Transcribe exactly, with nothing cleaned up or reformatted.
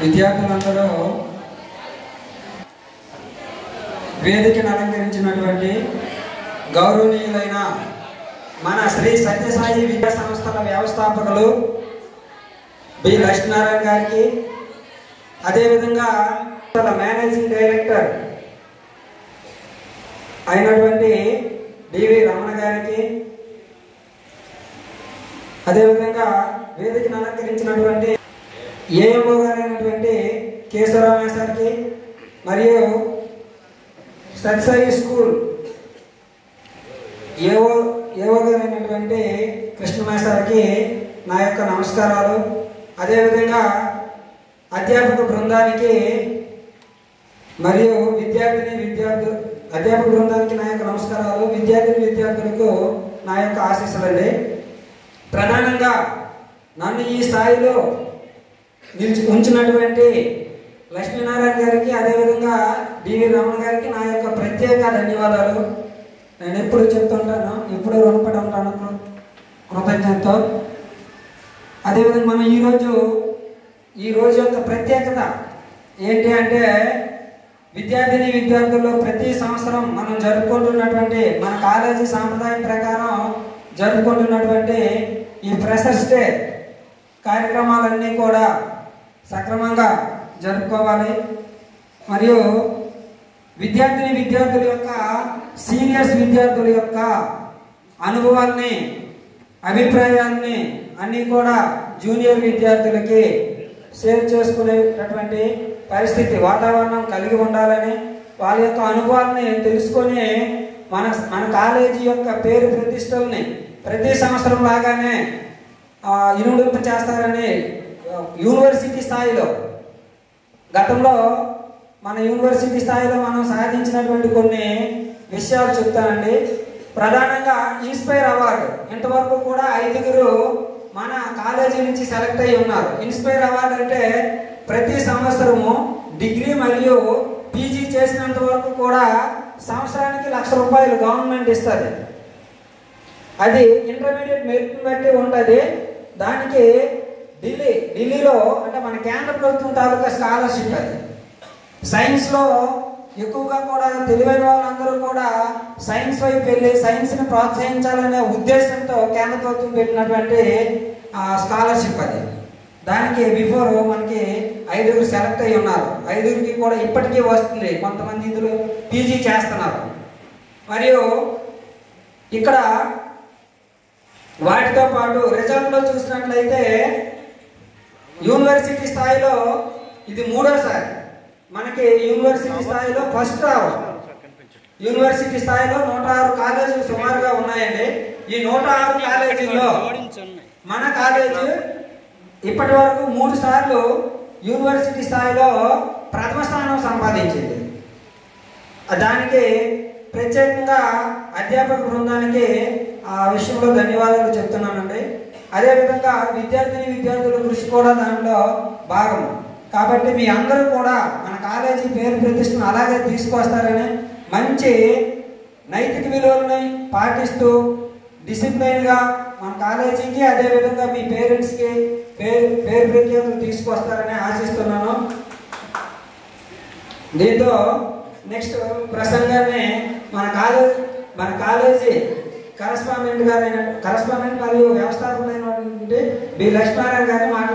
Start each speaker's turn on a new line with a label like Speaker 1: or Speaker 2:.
Speaker 1: విద్యార్థులందరూ వేదికను అలంకరించినటువంటి గౌరవనీయులైన మన శ్రీ సత్యసాయి విద్యా సంస్థల వ్యవస్థాపకులు బి లక్ష్మీనారాయణ గారికి, అదేవిధంగా మేనేజింగ్ డైరెక్టర్ అయినటువంటి డివి రమణ గారికి, అదేవిధంగా వేదికను అలంకరించినటువంటి ఏఎంఓ గారు అయినటువంటి కేశవరామయ్య సార్కి, మరియు సత్యసాయి స్కూల్ ఏవో ఏవో గారు అయినటువంటి కృష్ణమయ్య సార్కి నా యొక్క నమస్కారాలు. అదేవిధంగా అధ్యాపక బృందానికి మరియు విద్యార్థిని విద్యార్థులు అధ్యాపక బృందానికి నా యొక్క నమస్కారాలు, విద్యార్థిని విద్యార్థులకు నా యొక్క ఆశీస్సులండి. ప్రధానంగా నన్ను ఈ స్థాయిలో నిలిచి ఉంచినటువంటి లక్ష్మీనారాయణ గారికి, అదేవిధంగా డివి రమణ గారికి నా యొక్క ప్రత్యేక ధన్యవాదాలు. నేను ఎప్పుడు చెప్తుంటాను, ఎప్పుడు రుణపడి ఉంటాను కృతజ్ఞతతో. అదేవిధంగా మనం ఈరోజు ఈరోజు యొక్క ప్రత్యేకత ఏంటి అంటే, విద్యార్థిని విద్యార్థుల్లో ప్రతి సంవత్సరం మనం జరుపుకుంటున్నటువంటి మన కాలేజీ సాంప్రదాయం ప్రకారం జరుపుకుంటున్నటువంటి ఈ ఫ్రెషర్స్ డే కార్యక్రమాలన్నీ కూడా సక్రమంగా జరుపుకోవాలి. మరియు విద్యార్థిని విద్యార్థుల యొక్క సీనియర్స్ విద్యార్థుల యొక్క అనుభవాల్ని, అభిప్రాయాన్ని అన్నీ కూడా జూనియర్ విద్యార్థులకి షేర్ చేసుకునేటటువంటి పరిస్థితి, వాతావరణం కలిగి ఉండాలని, వాళ్ళ యొక్క అనుభవాలని తెలుసుకొని మన మన కాలేజీ యొక్క పేరు ప్రతిష్టల్ని ప్రతి సంవత్సరం లాగానే ఇనుడింప చేస్తారని యూనివర్సిటీ స్థాయిలో, గతంలో మన యూనివర్సిటీ స్థాయిలో మనం సాధించినటువంటి కొన్ని విషయాలు చెప్తానండి. ప్రధానంగా ఇన్స్పైర్ అవార్డు ఇంతవరకు కూడా ఐదుగురు మన కాలేజీ నుంచి సెలెక్ట్ అయ్యి ఉన్నారు. ఇన్స్పైర్ అవార్డు అంటే ప్రతి సంవత్సరము డిగ్రీ మరియు పీజీ చేసినంత వరకు కూడా సంవత్సరానికి లక్ష రూపాయలు గవర్నమెంట్ ఇస్తుంది. అది ఇంటర్మీడియట్ మెరిట్ని బట్టి ఉంటుంది. దానికి ఢిల్లీ ఢిల్లీలో అంటే మన కేంద్ర ప్రభుత్వం తాలూకా స్కాలర్షిప్. అది సైన్స్లో ఎక్కువగా కూడా తెలివైన వాళ్ళందరూ కూడా సైన్స్ వైపు వెళ్ళి సైన్స్ని ప్రోత్సహించాలనే ఉద్దేశంతో కేంద్ర ప్రభుత్వం పెట్టినటువంటి స్కాలర్షిప్. అది దానికి బిఫోర్ మనకి ఐదుగురు సెలెక్ట్ అయ్యి ఉన్నారు. ఐదుగురికి కూడా ఇప్పటికీ వస్తుంది. కొంతమంది ఇందులో పీజీ చేస్తున్నారు. మరియు ఇక్కడ వాటితో పాటు రిజల్ట్లో చూసినట్లయితే యూనివర్సిటీ స్థాయిలో ఇది మూడోసారి మనకి యూనివర్సిటీ స్థాయిలో ఫస్ట్ రావడం. యూనివర్సిటీ స్థాయిలో నూట ఆరు కాలేజీలు సుమారుగా ఉన్నాయండి. ఈ నూట ఆరు కాలేజీల్లో మన కాలేజీ ఇప్పటి వరకు మూడు సార్లు యూనివర్సిటీ స్థాయిలో ప్రథమ స్థానం సంపాదించింది. దానికి ప్రత్యేకంగా అధ్యాపక బృందానికి ఆ విషయంలో ధన్యవాదాలు చెప్తున్నానండి. అదేవిధంగా విద్యార్థిని విద్యార్థుల కృషి కూడా దాంట్లో భాగం. కాబట్టి మీ అందరూ కూడా మన కాలేజీ పేరు ప్రతిష్టను అలాగే తీసుకొస్తారని, మంచి నైతిక విలువలని పాటిస్తూ డిసిప్లైన్గా మన కాలేజీకి, అదేవిధంగా మీ పేరెంట్స్కి పేరు పేరు ప్రఖ్యాతులు తీసుకొస్తారని ఆశిస్తున్నాను. దీంతో నెక్స్ట్ ప్రసంగాన్ని మన కాలేజ్ మన కాలేజీ కరస్పాండెంట్ గారైన కరస్పాండెంట్ మరియు వ్యవస్థాపకులైనటువంటి బి లక్ష్మీనారాయణ గారిని మాట్లాడుతున్నారు.